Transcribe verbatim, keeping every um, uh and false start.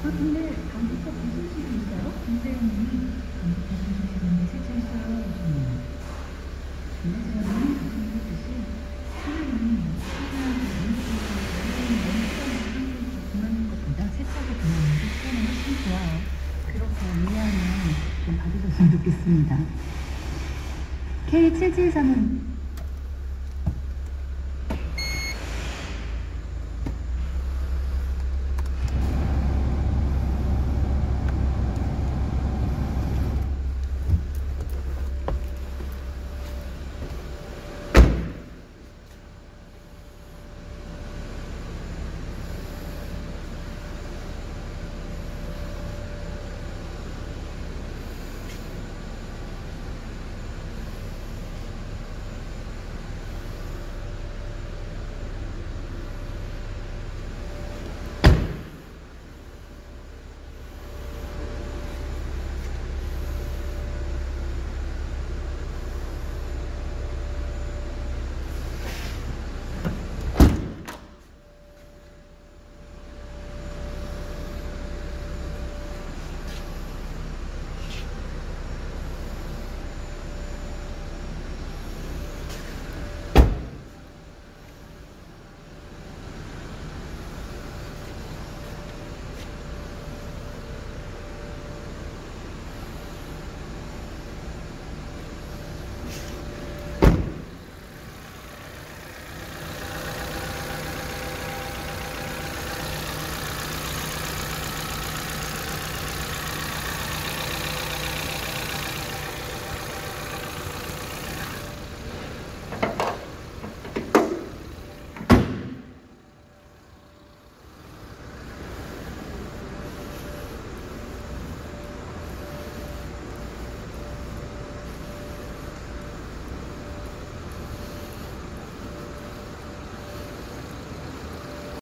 아, 근데 감기가 무슨 일이 있어요? 김대현님이 감기가 무슨 일인데 세차했어요. 음. 근데 제가 너무 말씀드렸듯이 차라리 차라리 연습을 연습을 그만한 것보다 세차를 그만하는 게 시간이 훨씬 좋아요. 그렇게 이해하면 좀 봐주셨으면 좋겠습니다. 케이 칠칠삼은